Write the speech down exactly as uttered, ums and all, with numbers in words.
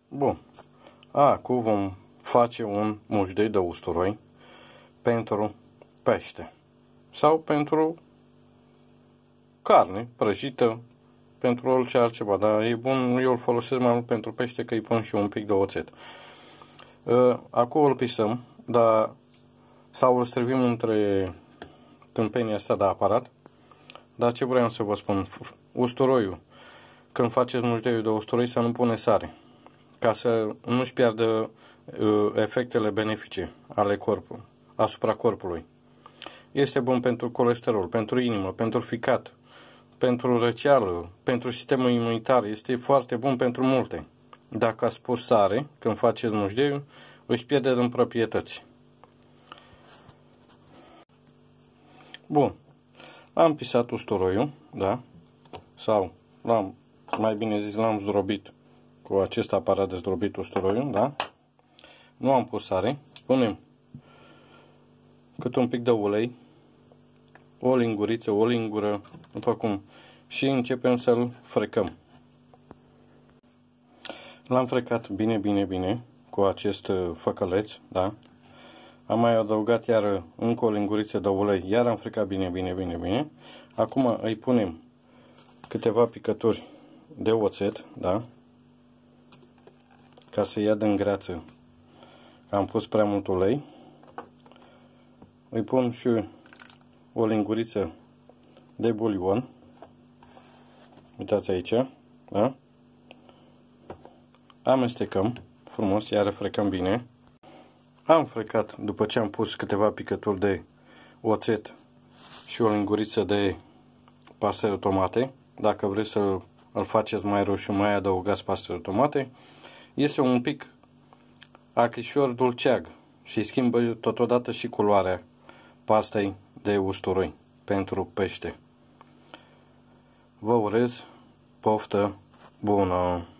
Bun. Acum vom face un mujdei de usturoi pentru pește sau pentru carne prăjită, pentru orice altceva, dar e bun, eu îl folosesc mai mult pentru pește, că îi pun și un pic de oțet. Acum îl pisăm, dar sau îl servim între tâmpenia asta de aparat. Dar ce vreau să vă spun, usturoiul, când faceți mujdeiul de usturoi, să nu pune sare, ca să nu-și piardă uh, efectele benefice ale corpului, asupra corpului. Este bun pentru colesterol, pentru inimă, pentru ficat, pentru răceală, pentru sistemul imunitar. Este foarte bun pentru multe. Dacă ați pus sare, când faceți mujdeiul, își pierde din proprietăți. Bun. Am pisat usturoiul, da? Sau, l-am, mai bine zis, l-am zdrobit cu acest aparat de zdrobit usturoiul, da? Nu am pus sare. Punem cât un pic de ulei, o linguriță, o lingură, după cum, și începem să-l frecăm. L-am frecat bine, bine, bine cu acest făcăleț, da? Am mai adăugat iar încă o linguriță de ulei, iar am frecat bine, bine, bine, bine. Acum îi punem câteva picături de oțet, da? Ca să ia din greață, am pus prea mult ulei. Îi pun și o linguriță de bulion. Uitați aici, da? Amestecăm frumos, iar frecăm bine. Am frecat, după ce am pus câteva picături de oțet și o linguriță de pastă de tomate. Dacă vreți să îl faceți mai roșu, mai adăugați pastă de tomate. Este un pic acrișor dulceag și schimbă totodată și culoarea pastei de usturoi pentru pește. Vă urez poftă bună!